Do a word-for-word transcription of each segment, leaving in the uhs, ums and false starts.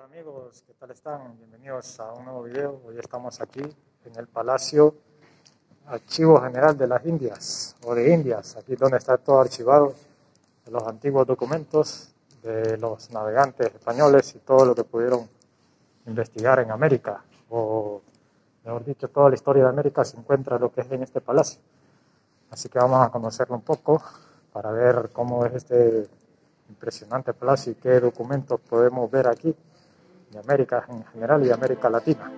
Amigos, ¿qué tal están? Bienvenidos a un nuevo video. Hoy estamos aquí en el Palacio Archivo General de las Indias o de Indias, aquí donde está todo archivado de los antiguos documentos de los navegantes españoles y todo lo que pudieron investigar en América, o mejor dicho, toda la historia de América se encuentra lo que es en este palacio. Así que vamos a conocerlo un poco para ver cómo es este impresionante palacio y qué documentos podemos ver aquí de América en general y de América Latina.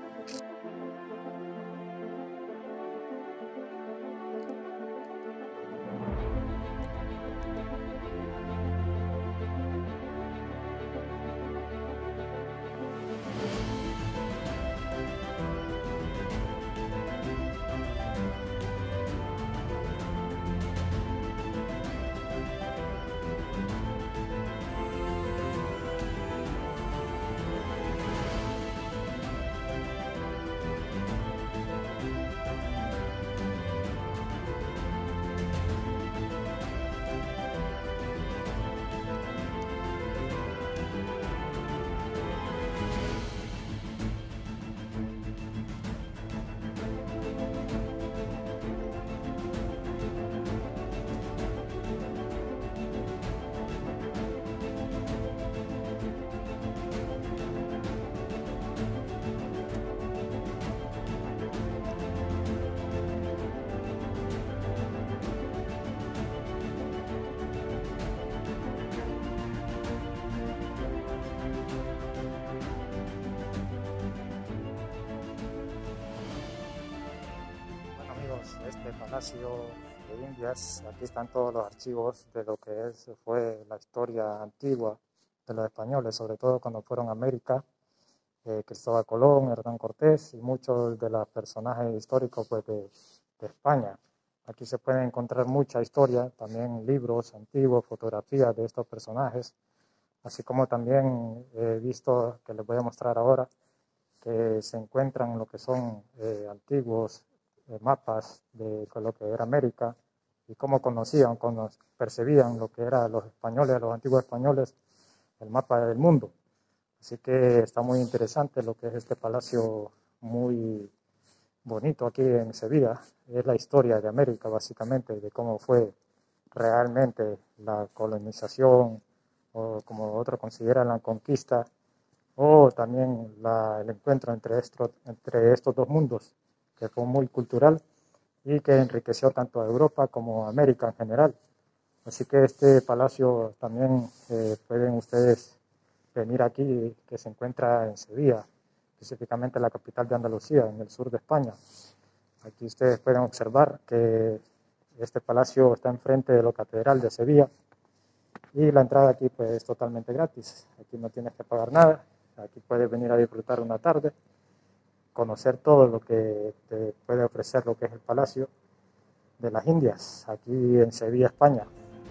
Este Palacio de Indias, aquí están todos los archivos de lo que es, fue la historia antigua de los españoles, sobre todo cuando fueron a América, eh, Cristóbal Colón, Hernán Cortés y muchos de los personajes históricos pues, de, de España. Aquí se puede encontrar mucha historia, también libros antiguos, fotografías de estos personajes, así como también he visto, que les voy a mostrar ahora, que se encuentran lo que son eh, antiguos eh, mapas de lo que era América y cómo conocían, cómo percibían lo que eran los españoles, los antiguos españoles, el mapa del mundo. Así que está muy interesante lo que es este palacio muy bonito aquí en Sevilla. Es la historia de América básicamente, de cómo fue realmente la colonización o como otros consideran la conquista, o también la, el encuentro entre estos, entre estos dos mundos, que fue muy cultural y que enriqueció tanto a Europa como a América en general. Así que este palacio también eh, pueden ustedes venir aquí, que se encuentra en Sevilla, específicamente la capital de Andalucía, en el sur de España. Aquí ustedes pueden observar que este palacio está enfrente de la Catedral de Sevilla y la entrada aquí pues, es totalmente gratis. Aquí no tienes que pagar nada. Aquí puedes venir a disfrutar una tarde, conocer todo lo que te puede ofrecer lo que es el Palacio de las Indias, aquí en Sevilla, España.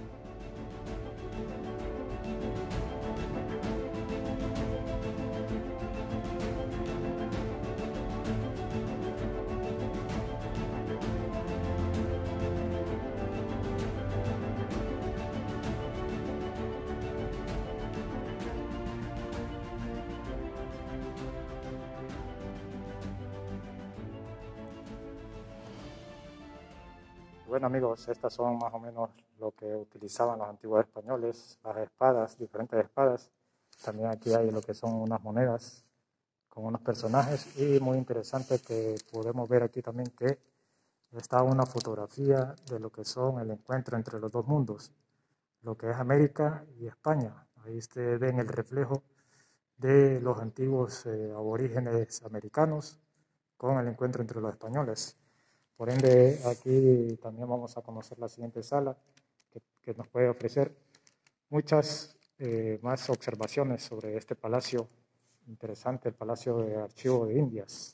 Bueno amigos, estas son más o menos lo que utilizaban los antiguos españoles, las espadas, diferentes espadas. También aquí hay lo que son unas monedas con unos personajes y muy interesante que podemos ver aquí también que está una fotografía de lo que son el encuentro entre los dos mundos, lo que es América y España. Ahí ustedes ven el reflejo de los antiguos eh, aborígenes americanos con el encuentro entre los españoles. Por ende, aquí también vamos a conocer la siguiente sala que, que nos puede ofrecer muchas eh, más observaciones sobre este palacio interesante, el Palacio de Archivo de Indias.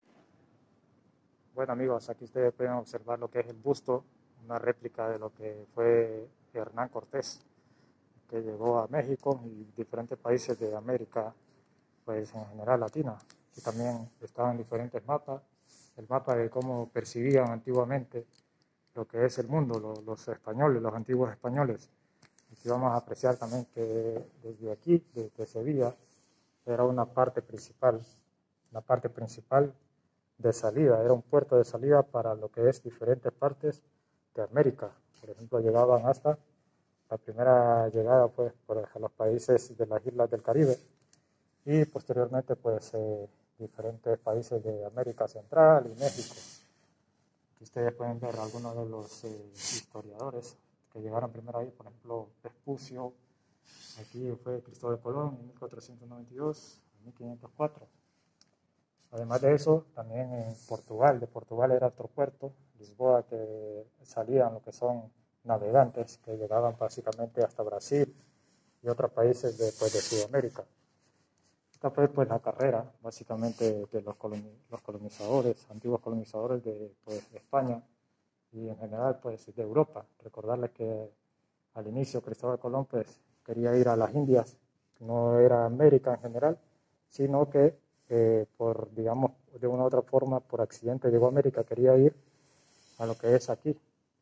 Bueno amigos, aquí ustedes pueden observar lo que es el busto, una réplica de lo que fue Hernán Cortés, que llegó a México y diferentes países de América, pues en general latina. Y también estaban diferentes mapas, el mapa de cómo percibían antiguamente lo que es el mundo, los, los españoles, los antiguos españoles. Aquí vamos a apreciar también que desde aquí, desde Sevilla, era una parte principal, una parte principal de salida, era un puerto de salida para lo que es diferentes partes de América. Por ejemplo, llegaban hasta, la primera llegada pues por los países de las islas del Caribe y posteriormente pues eh, diferentes países de América Central y México. Aquí ustedes pueden ver algunos de los eh, historiadores que llegaron primero ahí, por ejemplo, Vespucio. Aquí fue Cristóbal Colón en mil cuatrocientos noventa y dos a mil quinientos cuatro. Además de eso, también en Portugal, de Portugal era otro puerto, Lisboa, que salían lo que son navegantes que llegaban básicamente hasta Brasil y otros países de, pues, de Sudamérica. Esta fue pues la carrera básicamente de los, coloni los colonizadores, antiguos colonizadores de pues, España y en general pues de Europa. Recordarles que al inicio Cristóbal Colón pues quería ir a las Indias, no era América en general, sino que eh, por, digamos, de una u otra forma, por accidente llegó a América, quería ir a lo que es aquí,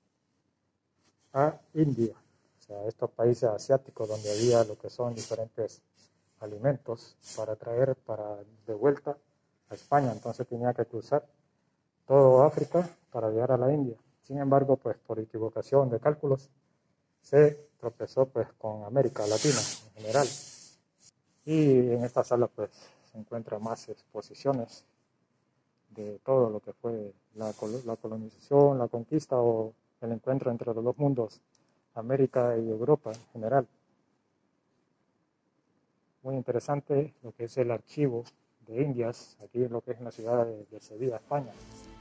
a India, o sea, estos países asiáticos donde había lo que son diferentes alimentos para traer para de vuelta a España. Entonces tenía que cruzar todo África para llegar a la India. Sin embargo, pues por equivocación de cálculos, se tropezó pues con América Latina en general. Y en esta sala pues se encuentran más exposiciones de todo lo que fue la, la colonización, la conquista o el encuentro entre los dos mundos, América y Europa en general. Muy interesante lo que es el archivo de Indias, aquí en lo que es en la ciudad de, de Sevilla, España.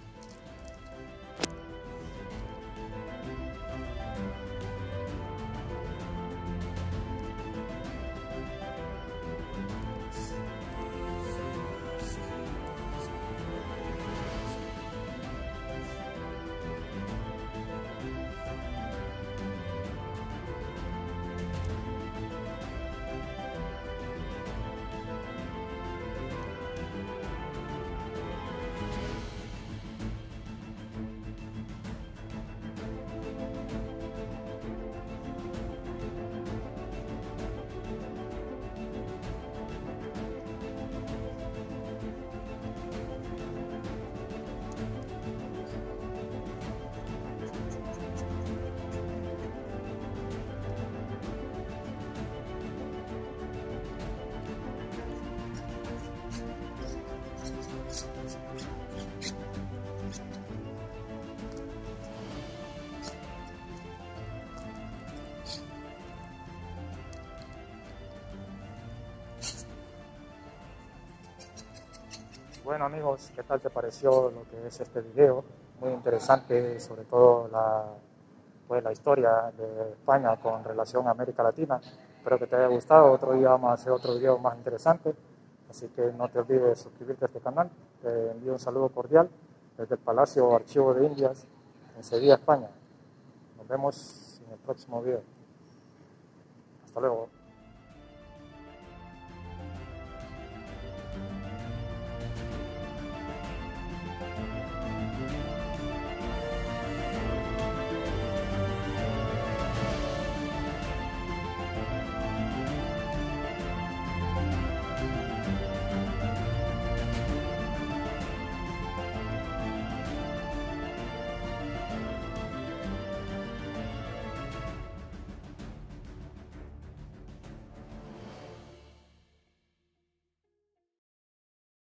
Bueno amigos, ¿qué tal te pareció lo que es este video? Muy interesante, sobre todo la, pues, la historia de España con relación a América Latina. Espero que te haya gustado. Otro día vamos a hacer otro video más interesante. Así que no te olvides de suscribirte a este canal. Te envío un saludo cordial desde el Palacio Archivo de Indias en Sevilla, España. Nos vemos en el próximo video. Hasta luego.